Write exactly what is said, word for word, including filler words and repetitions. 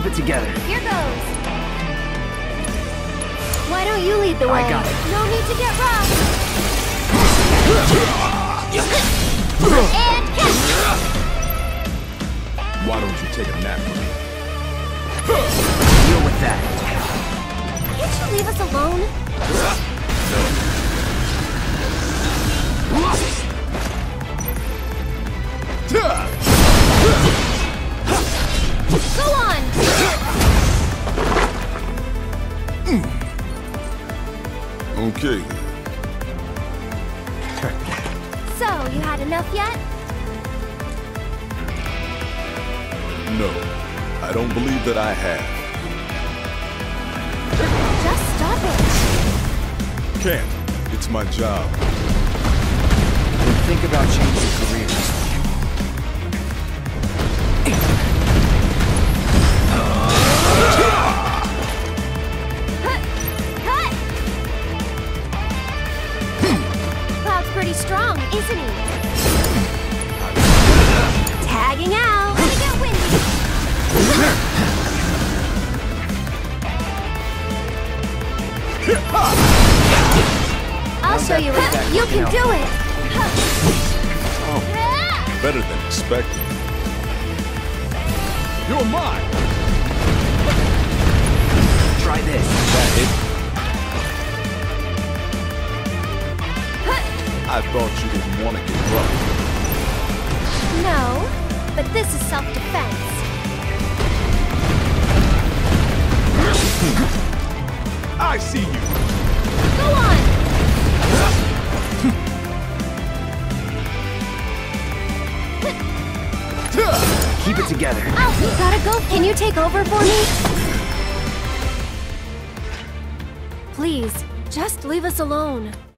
Keep it together. Here goes. Why don't you lead the way? I got it. No need to get rough. And catch. Why don't you take a nap with me? Deal with that. Can't you leave us alone? Go on! Okay. So, you had enough yet? No, I don't believe that I have. Just stop it. Can't. It's my job. Then think about changing careers. Cut! Cloud's pretty strong, isn't he? Tagging out. Gonna get windy. I'll show you what. You can do it. Oh, better than expected. You're mine! Try this. That it? I thought you didn't want to get rough. No, but this is self-defense. I see you! Go on! Keep it together. Oh, you gotta go. Can you take over for me? Please, just leave us alone.